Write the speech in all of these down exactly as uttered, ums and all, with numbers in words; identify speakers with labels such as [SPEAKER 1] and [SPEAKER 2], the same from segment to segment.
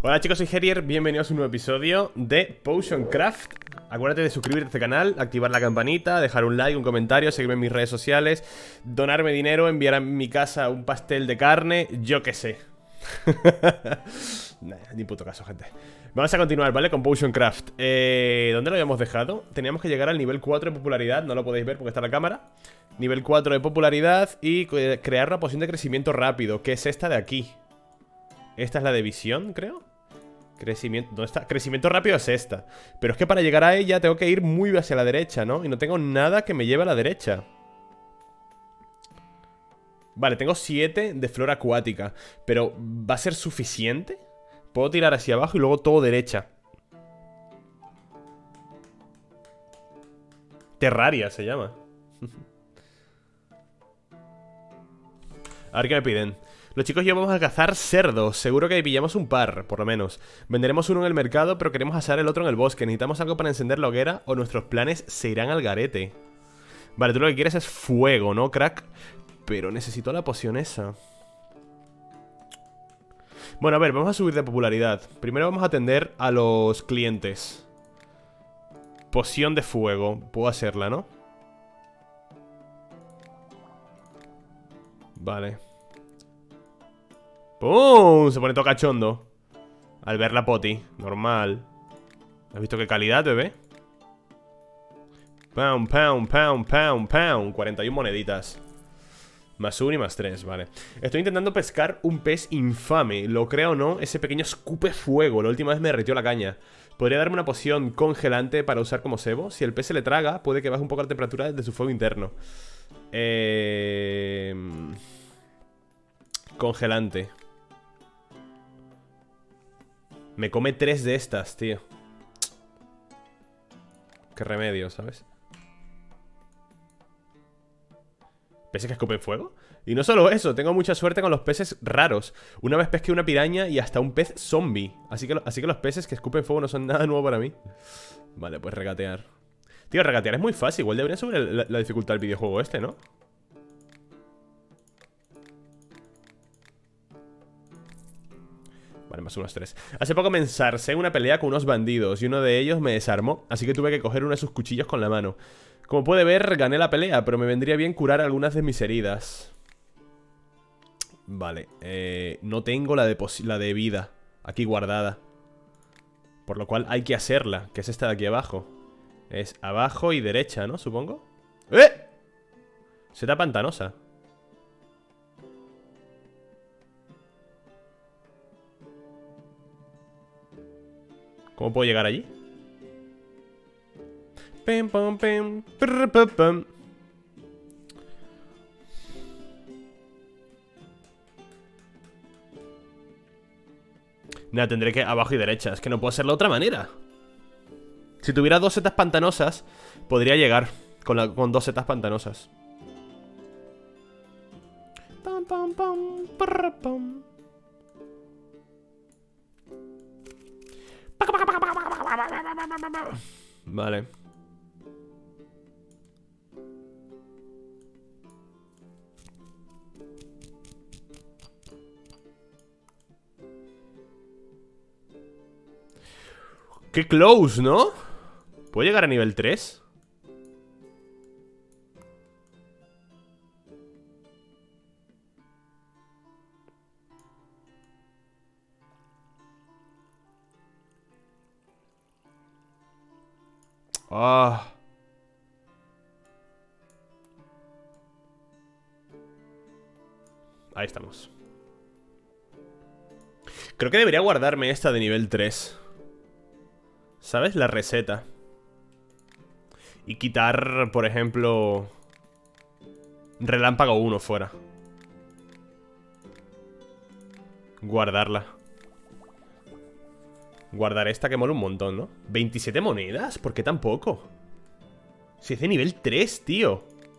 [SPEAKER 1] Hola chicos, soy Herier, bienvenidos a un nuevo episodio de Potion Craft. Acuérdate de suscribirte a este canal, activar la campanita, dejar un like, un comentario, seguirme en mis redes sociales, donarme dinero, enviar a mi casa un pastel de carne, yo qué sé. Nah, ni puto caso, gente. Vamos a continuar, ¿vale? Con Potion Craft. eh, ¿Dónde lo habíamos dejado? Teníamos que llegar al nivel cuatro de popularidad, no lo podéis ver porque está la cámara. Nivel cuatro de popularidad y crear una poción de crecimiento rápido, que es esta de aquí. Esta es la de visión, creo. Crecimiento, ¿dónde está? Crecimiento rápido es esta. Pero es que para llegar a ella tengo que ir muy hacia la derecha, ¿no? Y no tengo nada que me lleve a la derecha. Vale, tengo siete de flora acuática. Pero ¿va a ser suficiente? Puedo tirar hacia abajo y luego todo derecha. Terraria se llama. A ver qué me piden. Los chicos y yo vamos a cazar cerdos. Seguro que pillamos un par, por lo menos. Venderemos uno en el mercado, pero queremos asar el otro en el bosque. Necesitamos algo para encender la hoguera o nuestros planes se irán al garete. Vale, tú lo que quieres es fuego, ¿no, crack? Pero necesito la poción esa. Bueno, a ver, vamos a subir de popularidad. Primero vamos a atender a los clientes. Poción de fuego. Puedo hacerla, ¿no? Vale. ¡Pum! Se pone todo cachondo al ver la poti. Normal. ¿Has visto qué calidad, bebé? Pound, pound, pound, pound, pound. cuarenta y una moneditas. Más uno y más tres, vale. Estoy intentando pescar un pez infame. Lo creo o no, ese pequeño escupe fuego. La última vez me derritió la caña. ¿Podría darme una poción congelante para usar como cebo? Si el pez se le traga, puede que baje un poco la temperatura de su fuego interno. Eh... Congelante. Me come tres de estas, tío. Qué remedio, ¿sabes? ¿Peces que escupen fuego? Y no solo eso, tengo mucha suerte con los peces raros. Una vez pesqué una piraña y hasta un pez zombie. Así que, así que los peces que escupen fuego no son nada nuevo para mí. Vale, pues regatear. Tío, regatear es muy fácil. Igual debería subir la, la dificultad del videojuego este, ¿no? Vale, más unos tres. Hace poco me ensarcé en una pelea con unos bandidos y uno de ellos me desarmó, así que tuve que coger uno de sus cuchillos con la mano. Como puede ver, gané la pelea, pero me vendría bien curar algunas de mis heridas. Vale, eh, no tengo la de, la de vida aquí guardada, por lo cual hay que hacerla, que es esta de aquí abajo. Es abajo y derecha, ¿no? Supongo. ¡Eh! Seta pantanosa. ¿Cómo puedo llegar allí? Pim, pam, pim, prr, pam, pam. Nada, tendré que abajo y derecha. Es que no puedo hacerlo de otra manera. Si tuviera dos setas pantanosas, podría llegar con, la, con dos setas pantanosas. Pam, pam, pam, prr, pam. Vale. Qué close, ¿no? ¿Puedo llegar a nivel tres? Ah. Ahí estamos. Creo que debería guardarme esta de nivel tres. ¿Sabes? La receta. Y quitar, por ejemplo, Relámpago uno fuera. Guardarla. Guardar esta que mola un montón, ¿no? ¿veintisiete monedas? ¿Por qué tan poco? Si es de nivel tres, tío.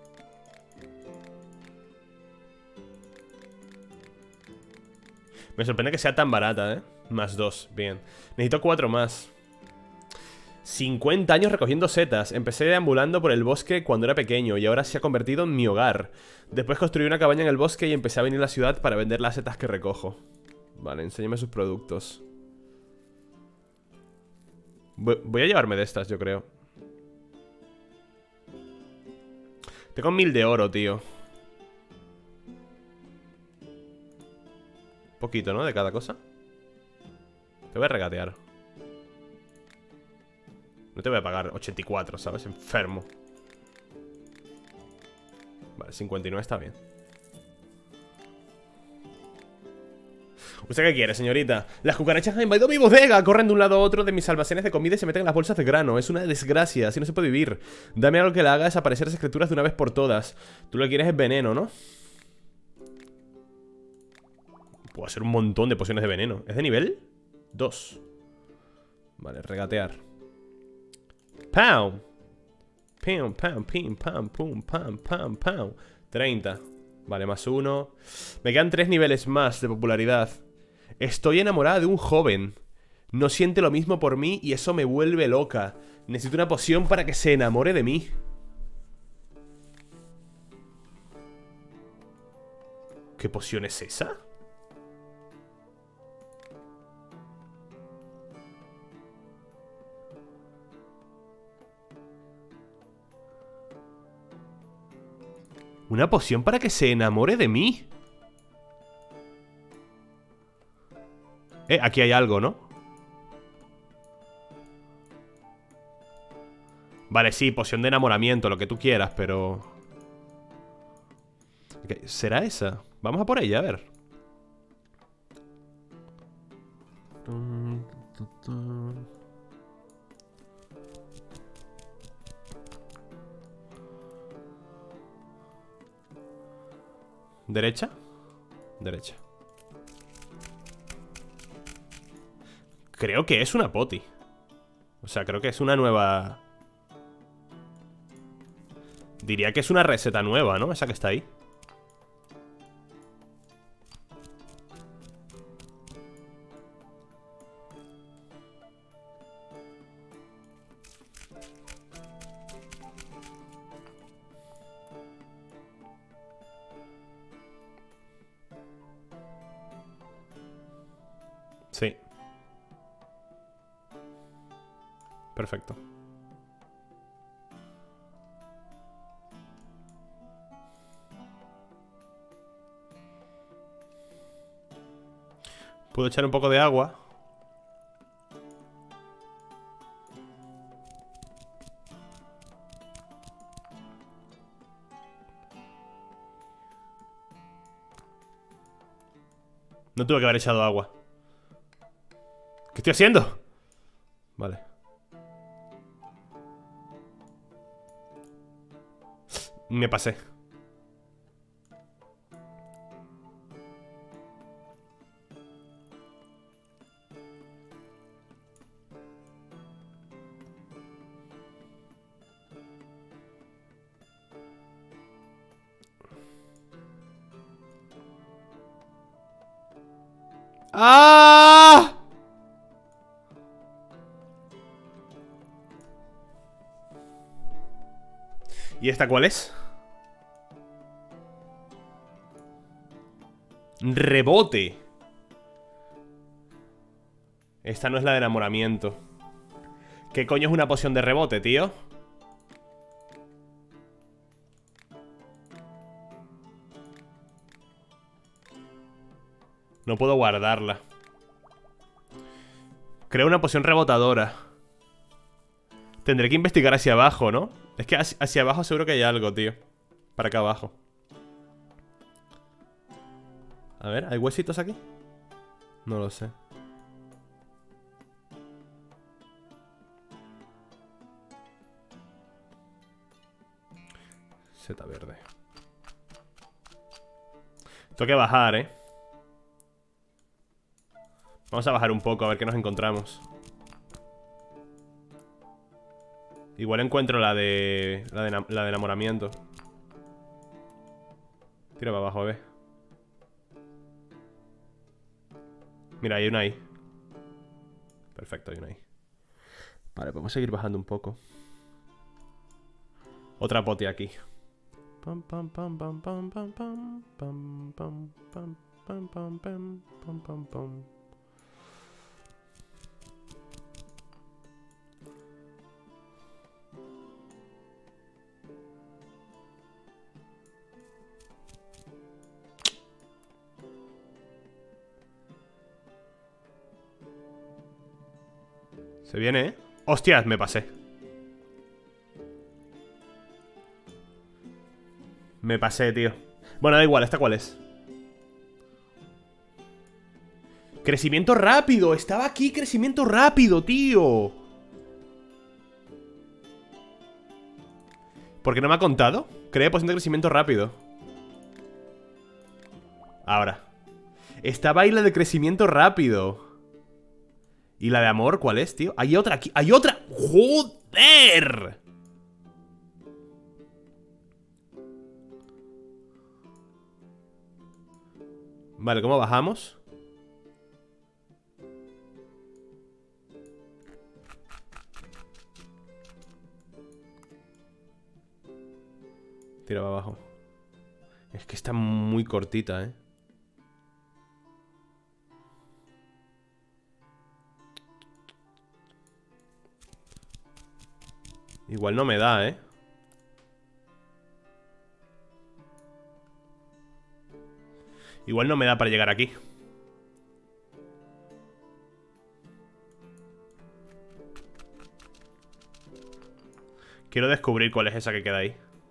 [SPEAKER 1] Me sorprende que sea tan barata, ¿eh? Más dos, bien. Necesito cuatro más. cincuenta años recogiendo setas. Empecé deambulando por el bosque cuando era pequeño y ahora se ha convertido en mi hogar. Después construí una cabaña en el bosque y empecé a venir a la ciudad para vender las setas que recojo. Vale, enséñame sus productos. Voy, voy a llevarme de estas, yo creo. Tengo mil de oro, tío. Poquito, ¿no? De cada cosa. Te voy a regatear. No te voy a pagar ochenta y cuatro, ¿sabes? Enfermo. Vale, cincuenta y nueve está bien. ¿Usted qué quiere, señorita? Las cucarachas han invadido mi bodega. Corren de un lado a otro de mis almacenes de comida y se meten en las bolsas de grano. Es una desgracia, así no se puede vivir. Dame algo que la haga desaparecer esas criaturas de una vez por todas. Tú lo que quieres es veneno, ¿no? Puedo hacer un montón de pociones de veneno. ¿Es de nivel? dos. Vale, regatear. ¡Pam! Pam, pam, pim, pam, pum, pam, pam, pam. treinta. Vale, más uno. Me quedan tres niveles más de popularidad. Estoy enamorada de un joven. No siente lo mismo por mí y eso me vuelve loca. Necesito una poción para que se enamore de mí. ¿Qué poción es esa? Una poción para que se enamore de mí. Eh, aquí hay algo, ¿no? Vale, sí, poción de enamoramiento, lo que tú quieras, pero... Okay, ¿será esa? Vamos a por ella, a ver. ¿Derecha? Derecha. Creo que es una poti. O sea, creo que es una nueva... Diría que es una receta nueva, ¿no? Esa que está ahí. Sí. Perfecto. Puedo echar un poco de agua. No tuve que haber echado agua. ¿Qué estoy haciendo? Vale. Me pasé. ¡Ah! ¿Y esta cuál es? Rebote. Esta no es la de enamoramiento. ¿Qué coño es una poción de rebote, tío? No puedo guardarla. Creo una poción rebotadora. Tendré que investigar hacia abajo, ¿no? Es que hacia, hacia abajo seguro que hay algo, tío. Para acá abajo. A ver, ¿hay huesitos aquí? No lo sé. Seta verde. Tengo que bajar, ¿eh? Vamos a bajar un poco a ver qué nos encontramos. Igual encuentro la de... La de, la de enamoramiento. Tira para abajo, a ver. Mira, hay una ahí. Perfecto, hay una ahí. Vale, podemos seguir bajando un poco. Otra poti aquí. Pam pam pam pam pam pam pam pam pam pam pam pam pam pam pam. Se viene, ¿eh? ¡Hostias! Me pasé. Me pasé, tío. Bueno, da igual, ¿esta cuál es? Crecimiento rápido. Estaba aquí, crecimiento rápido, tío. ¿Por qué no me ha contado? Cree posición de crecimiento rápido. Ahora. Estaba ahí la de crecimiento rápido. ¿Y la de amor cuál es, tío? Hay otra aquí. ¡Hay otra! ¡Joder! Vale, ¿cómo bajamos? Tira para abajo. Es que está muy cortita, ¿eh? Igual no me da, ¿eh? Igual no me da para llegar aquí. Quiero descubrir cuál es esa que queda ahí.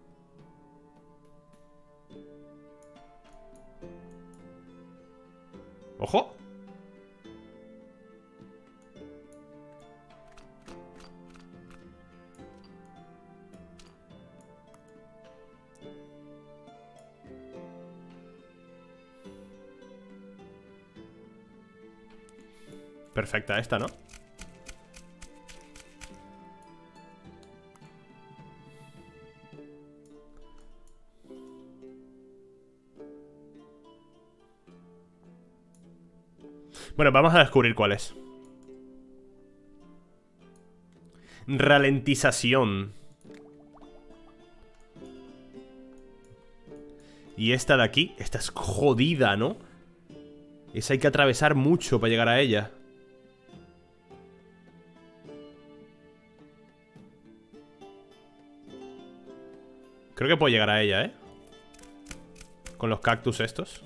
[SPEAKER 1] ¡Ojo! Perfecta esta, ¿no? Bueno, vamos a descubrir cuál es. Ralentización. Y esta de aquí, esta es jodida, ¿no? Esa hay que atravesar mucho para llegar a ella. Creo que puedo llegar a ella, ¿eh? Con los cactus estos.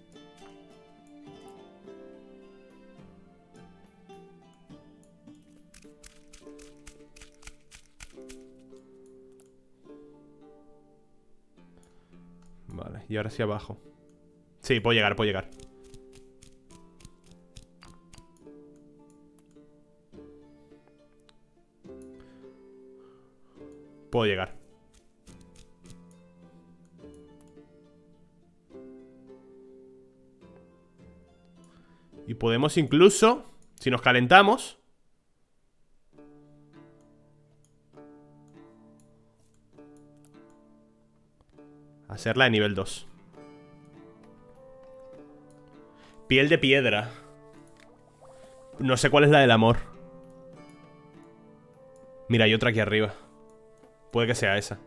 [SPEAKER 1] Vale, y ahora sí abajo. Sí, puedo llegar, puedo llegar. Puedo llegar. Y podemos incluso, si nos calentamos, hacerla de nivel dos. Piel de piedra. No sé cuál es la del amor. Mira, hay otra aquí arriba. Puede que sea esa.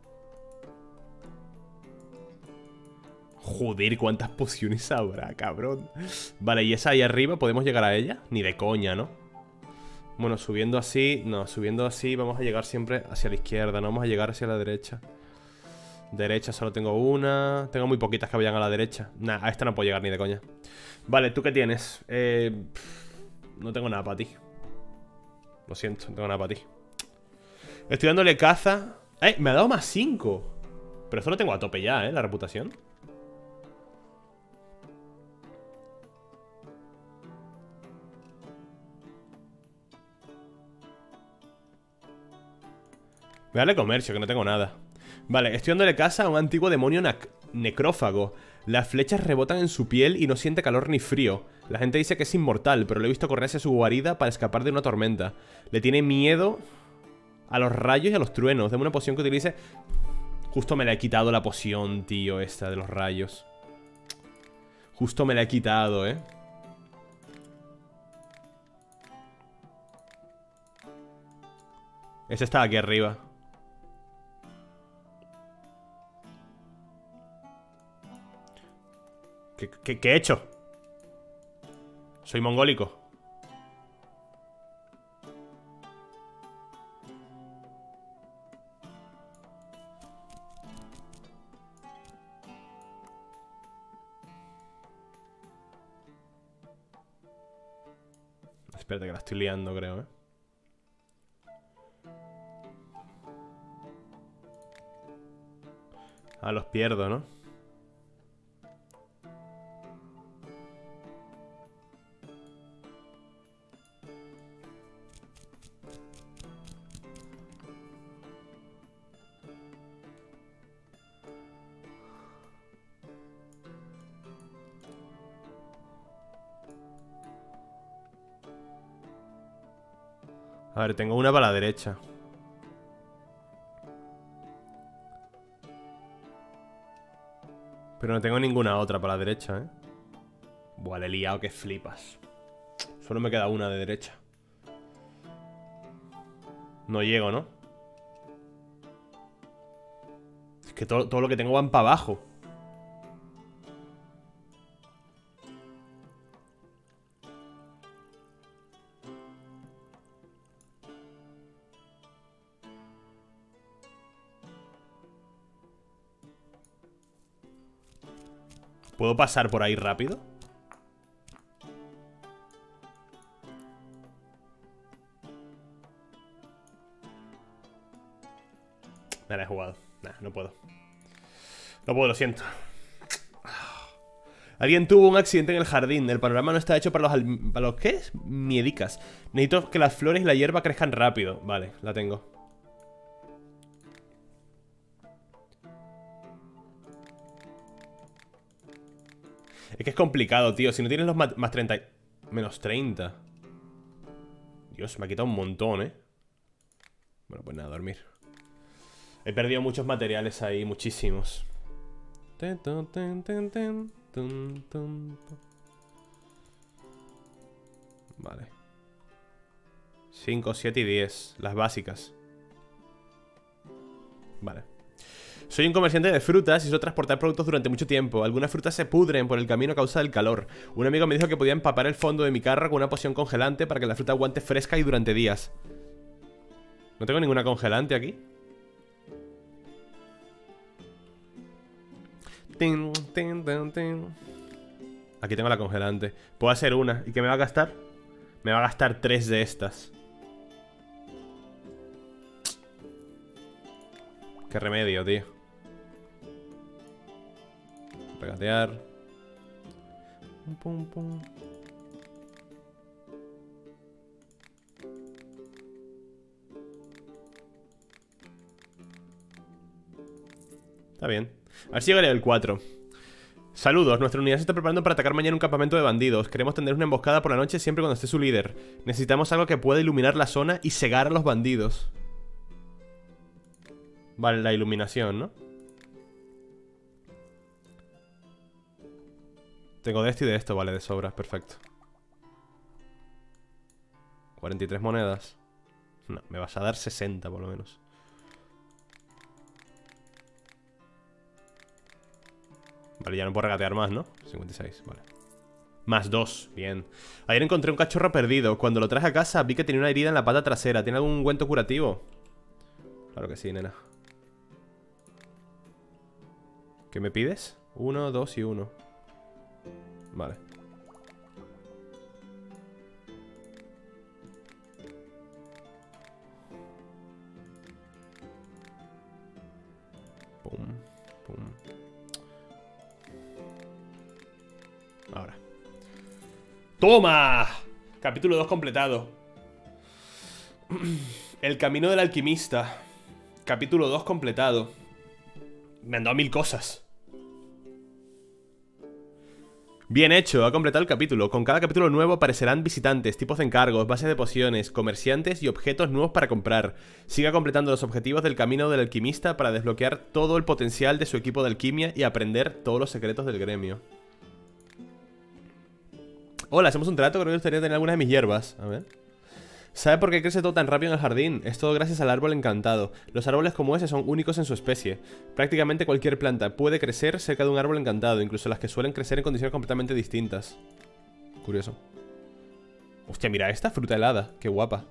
[SPEAKER 1] Joder, cuántas pociones habrá, cabrón. Vale, y esa ahí arriba, ¿podemos llegar a ella? Ni de coña, ¿no? Bueno, subiendo así. No, subiendo así vamos a llegar siempre hacia la izquierda. No vamos a llegar hacia la derecha. Derecha solo tengo una. Tengo muy poquitas que vayan a la derecha. Nah, a esta no puedo llegar ni de coña. Vale, ¿tú qué tienes? Eh, no tengo nada para ti. Lo siento, no tengo nada para ti. Estoy dándole caza. ¡Eh! Me ha dado más cinco. Pero esto lo tengo a tope ya, ¿eh? La reputación. Voy a darle comercio, que no tengo nada. Vale, estoy dándole caza a un antiguo demonio necrófago. Las flechas rebotan en su piel y no siente calor ni frío. La gente dice que es inmortal, pero lo he visto correr hacia su guarida para escapar de una tormenta. Le tiene miedo a los rayos y a los truenos. Dame una poción que utilice. Justo me la he quitado la poción, tío, esta de los rayos. Justo me la he quitado, eh. Ese está aquí arriba. ¿Qué, qué, qué he hecho? Soy mongólico. Espérate que la estoy liando, creo, ¿eh? Ah, los pierdo, ¿no? A ver, tengo una para la derecha. Pero no tengo ninguna otra para la derecha, ¿eh? Buah, le he liado que flipas. Solo me queda una de derecha. No llego, ¿no? Es que todo, todo lo que tengo van para abajo. ¿Puedo pasar por ahí rápido? Me la he jugado. Nah, no puedo. No puedo, lo siento. Alguien tuvo un accidente en el jardín. El panorama no está hecho para los... ¿Para los qué? Miedicas. Necesito que las flores y la hierba crezcan rápido. Vale, la tengo. Es que es complicado, tío. Si no tienes los más, más treinta... Menos treinta. Dios, me ha quitado un montón, ¿eh? Bueno, pues nada, a dormir. He perdido muchos materiales ahí, muchísimos. Vale. cinco, siete y diez. Las básicas. Vale. Soy un comerciante de frutas y suelo transportar productos durante mucho tiempo. Algunas frutas se pudren por el camino a causa del calor. Un amigo me dijo que podía empapar el fondo de mi carro con una poción congelante para que la fruta aguante fresca y durante días. ¿No tengo ninguna congelante aquí? Tin, tin, tin, tin. Aquí tengo la congelante. Puedo hacer una. ¿Y qué me va a gastar? Me va a gastar tres de estas. Qué remedio, tío. Regatear. Pum, pum, pum. Está bien. A ver si llega el cuatro. Saludos, nuestra unidad se está preparando para atacar mañana un campamento de bandidos. Queremos tender una emboscada por la noche siempre cuando esté su líder. Necesitamos algo que pueda iluminar la zona y cegar a los bandidos. Vale, la iluminación, ¿no? Tengo de esto y de esto, vale, de sobra, perfecto. cuarenta y tres monedas. No, me vas a dar sesenta por lo menos. Vale, ya no puedo regatear más, ¿no? cincuenta y seis, vale. Más dos, bien. Ayer encontré un cachorro perdido. Cuando lo traje a casa vi que tenía una herida en la pata trasera. ¿Tiene algún ungüento curativo? Claro que sí, nena. ¿Qué me pides? Uno, dos y uno. Vale. Pum, pum. Ahora. ¡Toma! Capítulo dos completado. El camino del alquimista. Capítulo dos completado. Me han dado mil cosas. Bien hecho, ha completado el capítulo. Con cada capítulo nuevo aparecerán visitantes, tipos de encargos, bases de pociones, comerciantes y objetos nuevos para comprar. Siga completando los objetivos del camino del alquimista para desbloquear todo el potencial de su equipo de alquimia y aprender todos los secretos del gremio. Hola, hacemos un trato. Creo que gustaría tener algunas de mis hierbas. A ver. ¿Sabe por qué crece todo tan rápido en el jardín? Es todo gracias al árbol encantado. Los árboles como ese son únicos en su especie. Prácticamente cualquier planta puede crecer cerca de un árbol encantado, incluso las que suelen crecer en condiciones completamente distintas. Curioso. Hostia, mira esta fruta helada. Qué guapa.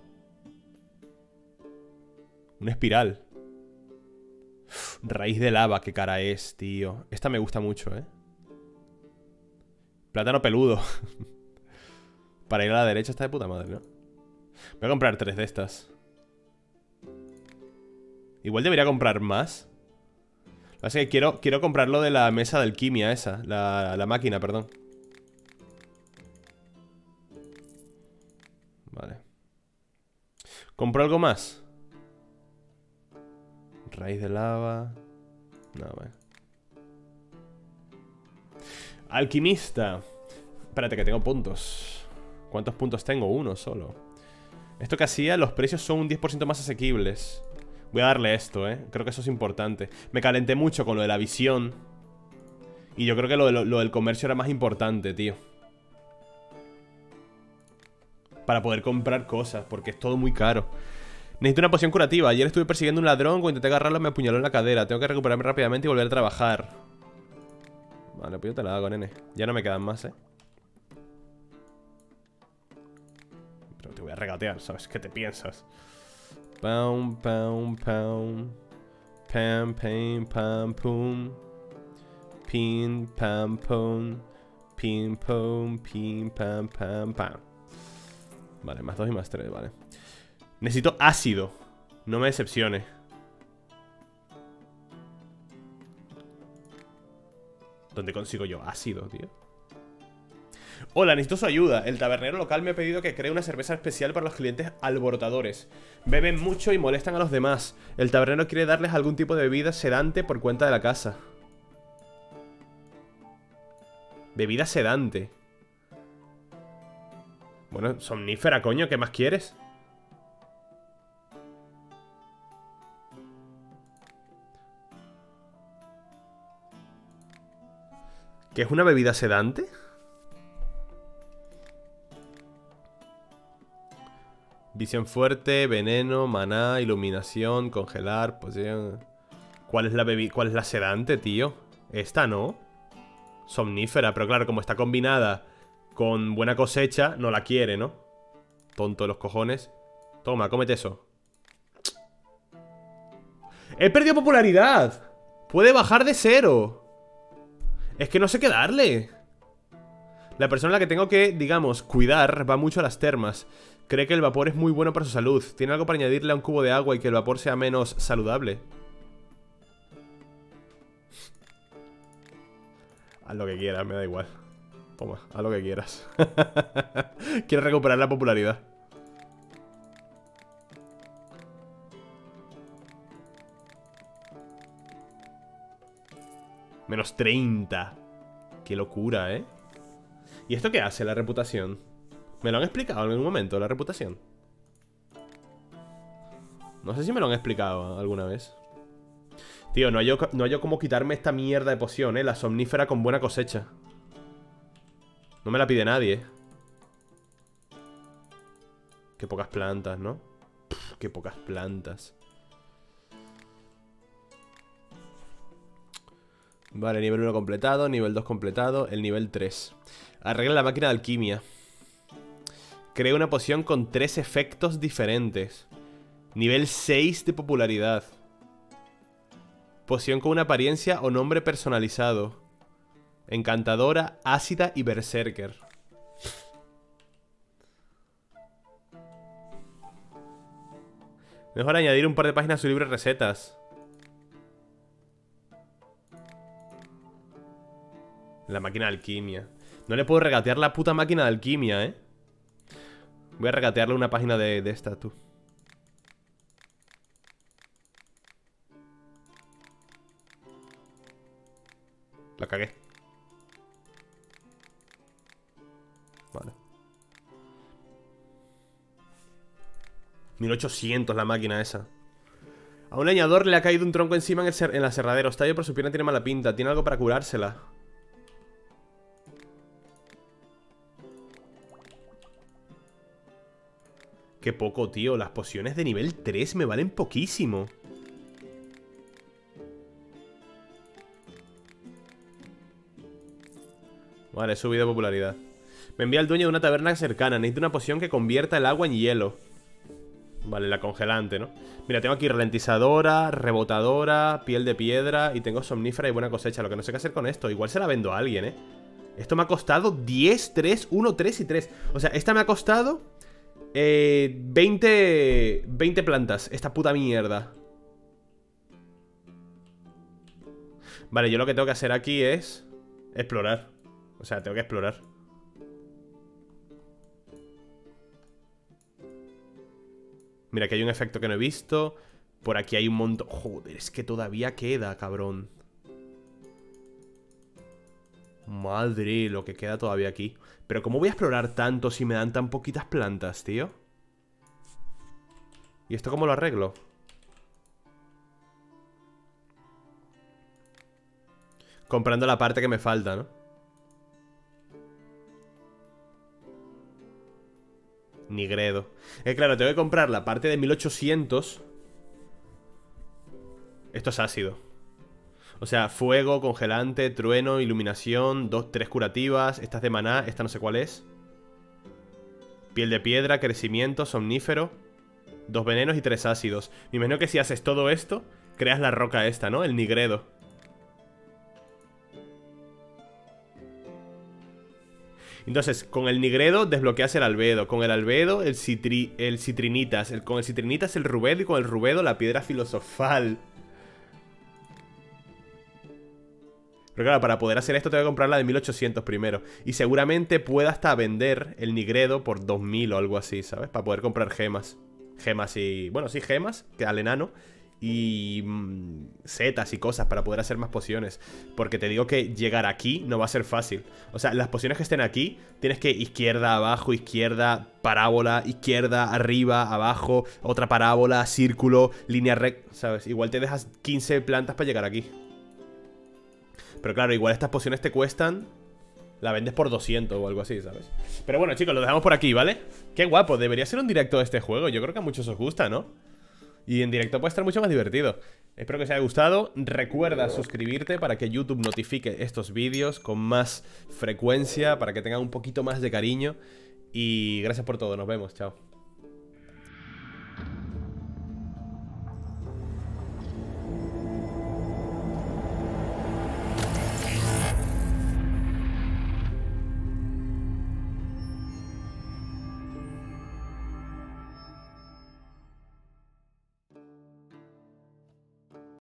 [SPEAKER 1] Una espiral. Uf, raíz de lava, qué cara es, tío. Esta me gusta mucho, eh. Plátano peludo. Para ir a la derecha está de puta madre, ¿no? Voy a comprar tres de estas. Igual debería comprar más. Así que quiero, quiero comprar lo de la mesa de alquimia esa. La, la máquina, perdón. Vale. ¿Compro algo más? Raíz de lava. No, vale. Alquimista. Espérate que tengo puntos. ¿Cuántos puntos tengo? Uno solo. Esto que hacía, los precios son un diez por ciento más asequibles. Voy a darle esto, eh. Creo que eso es importante. Me calenté mucho con lo de la visión. Y yo creo que lo, de lo, lo del comercio era más importante, tío. Para poder comprar cosas, porque es todo muy caro. Necesito una poción curativa. Ayer estuve persiguiendo a un ladrón. Cuando intenté agarrarlo me apuñaló en la cadera. Tengo que recuperarme rápidamente y volver a trabajar. Vale, pues yo te la hago, nene. Ya no me quedan más, eh. Pero te voy a regatear, ¿sabes? ¿Qué te piensas? Pam, pam, pam. Pam, pam, pam, pum. Pin, pam, pum. Pin, pum, pin, pam, pam, pam. Vale, más dos y más tres, vale. Necesito ácido. No me decepcione. ¿Dónde consigo yo ácido, tío? Hola, necesito su ayuda. El tabernero local me ha pedido que cree una cerveza especial para los clientes alborotadores. Beben mucho y molestan a los demás. El tabernero quiere darles algún tipo de bebida sedante por cuenta de la casa. Bebida sedante. Bueno, somnífera, coño, ¿qué más quieres? ¿Qué es una bebida sedante? Visión fuerte, veneno, maná, iluminación, congelar, poción. ¿Cuál es la bebida? ¿Cuál es la sedante, tío? Esta, ¿no? Somnífera, pero claro, como está combinada con buena cosecha, no la quiere, ¿no? Tonto de los cojones. Toma, cómete eso. ¡He perdido popularidad! ¡Puede bajar de cero! Es que no sé qué darle. La persona a la que tengo que, digamos, cuidar va mucho a las termas. Cree que el vapor es muy bueno para su salud. ¿Tiene algo para añadirle a un cubo de agua y que el vapor sea menos saludable? Haz lo que quieras, me da igual. Toma, haz lo que quieras. Quiero recuperar la popularidad. Menos treinta. Qué locura, ¿eh? ¿Y esto qué hace, la reputación? ¿Me lo han explicado en algún momento, la reputación? No sé si me lo han explicado alguna vez. Tío, no hay, no hay cómo quitarme esta mierda de poción, ¿eh? La somnífera con buena cosecha. No me la pide nadie. Qué pocas plantas, ¿no? Pff, qué pocas plantas. Vale, nivel uno completado, nivel dos completado, el nivel tres. Arregla la máquina de alquimia. Crea una poción con tres efectos diferentes. Nivel seis de popularidad. Poción con una apariencia o nombre personalizado. Encantadora, ácida y berserker. Mejor añadir un par de páginas a su libro de recetas. La máquina de alquimia. No le puedo regatear la puta máquina de alquimia, ¿eh? Voy a regatearle una página de, de esta, tú. La cagué. Vale. mil ochocientos la máquina esa. A un leñador le ha caído un tronco encima en, el en la aserradero. Está ahí, pero su pierna tiene mala pinta. Tiene algo para curársela. Qué poco, tío. Las pociones de nivel tres me valen poquísimo. Vale, he subido de popularidad. Me envía el dueño de una taberna cercana. Necesito una poción que convierta el agua en hielo. Vale, la congelante, ¿no? Mira, tengo aquí ralentizadora, rebotadora, piel de piedra y tengo somnífera y buena cosecha. Lo que no sé qué hacer con esto. Igual se la vendo a alguien, ¿eh? Esto me ha costado diez, tres, uno, tres y tres. O sea, esta me ha costado eh, veinte, veinte plantas. Esta puta mierda. Vale, yo lo que tengo que hacer aquí es explorar. O sea, tengo que explorar. Mira, aquí hay un efecto que no he visto. Por aquí hay un montón... Joder, es que todavía queda, cabrón. Madre, lo que queda todavía aquí. Pero ¿cómo voy a explorar tanto si me dan tan poquitas plantas, tío? ¿Y esto cómo lo arreglo? Comprando la parte que me falta, ¿no? Nigredo. Eh, claro, tengo que comprar la parte de mil ochocientos. Esto es ácido. O sea, fuego, congelante, trueno, iluminación, dos, tres curativas. Esta es de maná, esta no sé cuál es. Piel de piedra, crecimiento, somnífero. Dos venenos y tres ácidos. Me imagino que si haces todo esto, creas la roca esta, ¿no? El nigredo. Entonces, con el nigredo desbloqueas el albedo. Con el albedo, el, citri, el citrinitas. El, con el citrinitas, el rubedo. Y con el rubedo, la piedra filosofal. Pero claro, para poder hacer esto tengo que comprar la de mil ochocientos primero. Y seguramente pueda hasta vender el nigredo por dos mil o algo así, ¿sabes? Para poder comprar gemas. Gemas y... Bueno, sí, gemas, que al enano. Y mmm, setas y cosas para poder hacer más pociones. Porque te digo que llegar aquí no va a ser fácil. O sea, las pociones que estén aquí, tienes que izquierda, abajo, izquierda, parábola, izquierda, arriba, abajo, otra parábola, círculo, línea recta, ¿sabes? Igual te dejas quince plantas para llegar aquí. Pero claro, igual estas pociones te cuestan... La vendes por doscientos o algo así, ¿sabes? Pero bueno, chicos, lo dejamos por aquí, ¿vale? Qué guapo, debería ser un directo de este juego. Yo creo que a muchos os gusta, ¿no? Y en directo puede estar mucho más divertido. Espero que os haya gustado. Recuerda suscribirte para que YouTube notifique estos vídeos con más frecuencia, para que tengan un poquito más de cariño. Y gracias por todo, nos vemos, chao.